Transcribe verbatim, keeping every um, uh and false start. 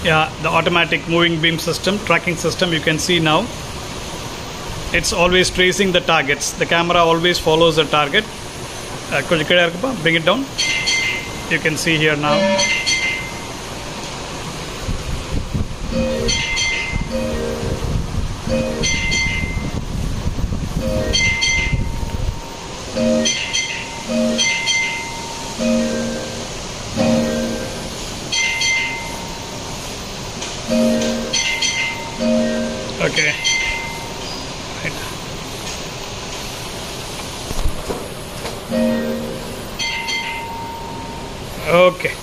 Yeah, the automatic moving beam system, tracking system, you can see now. It's always tracing the targets. The camera always follows the target. Uh, bring it down. You can see here now. Okay. Right. Okay.